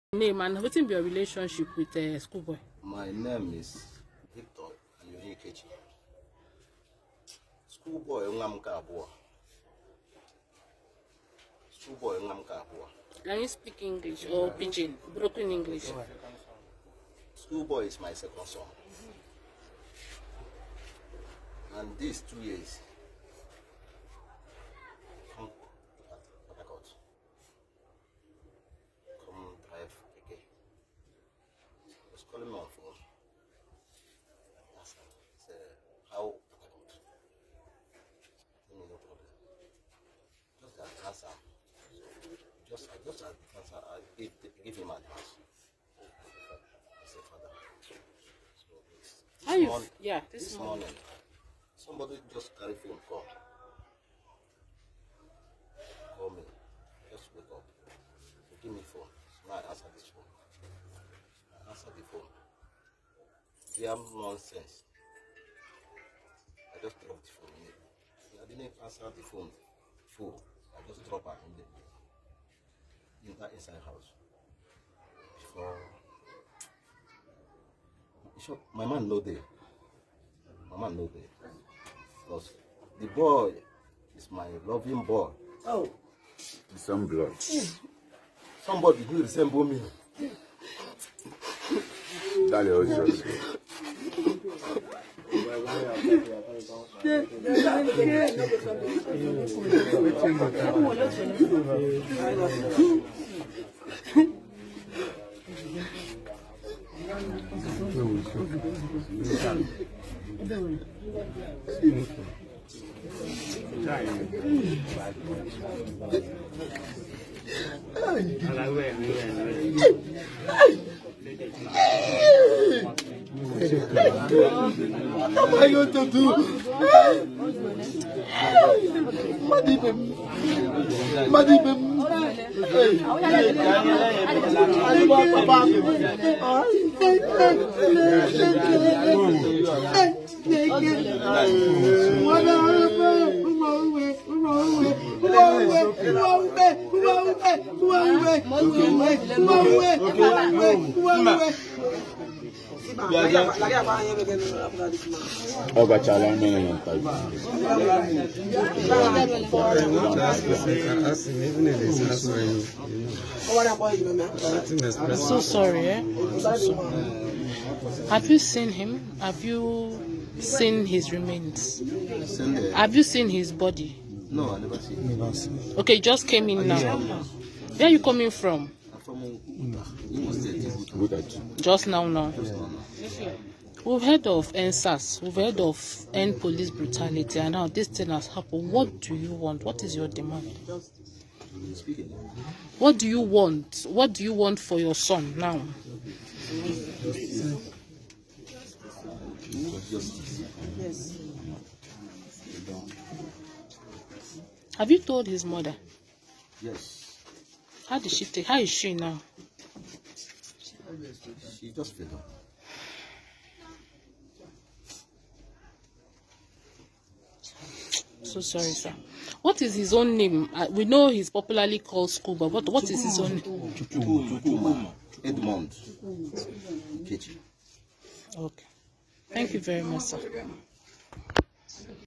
Name and what be your relationship with schoolboy? My name is Victor and keke. Schoolboy Can you speak English or pidgin? Broken English. Schoolboy is my second son. And these 2 years, come drive keke. He was calling me on phone. I asked him, how no problem. Just that answer. I gave him advice. I said, Father. So how you? This morning, somebody just carry phone call me. Just wake up. So give me phone. So now I answer this phone. I answer the phone. They have nonsense. I just dropped the phone. I didn't answer the phone full. I just dropped it in that inside house. Before my man no there. Because the boy is my loving boy. Oh, some blood. Somebody who resemble me. That is What am I going to do? I'm so sorry. Have you seen him? Have you seen his remains? Have you seen his body? No, I never seen him. Okay, you just came in now. Where are you coming from? I'm from Just now. We've heard of NSAS, we've heard of end police brutality, and now this thing has happened. What do you want? What is your demand? What do you want? What do you want for your son now? Yes. Have you told his mother? Yes. How did she take? How is she now? She just fed up. So sorry, sir. What is his own name? We know he's popularly called Scuba, but what is his own name? Edmond. Keke. Okay. Thank you very much, sir.